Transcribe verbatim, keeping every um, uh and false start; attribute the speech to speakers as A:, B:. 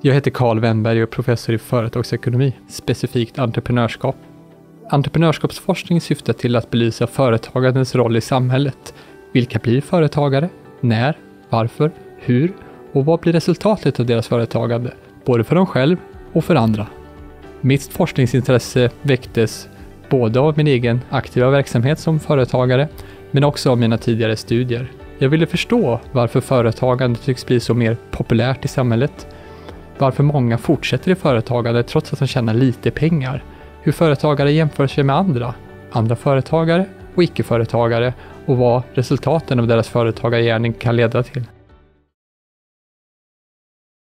A: Jag heter Carl Wennberg och är professor i företagsekonomi, specifikt entreprenörskap. Entreprenörskapsforskning syftar till att belysa företagandets roll i samhället. Vilka blir företagare? När? Varför? Hur? Och vad blir resultatet av deras företagande? Både för dem själv och för andra. Mitt forskningsintresse väcktes både av min egen aktiva verksamhet som företagare, men också av mina tidigare studier. Jag ville förstå varför företagande tycks bli så mer populärt i samhället. Varför många fortsätter i företagande trots att de tjänar lite pengar. Hur företagare jämför sig med andra, andra företagare och icke-företagare och vad resultaten av deras företagargärning kan leda till.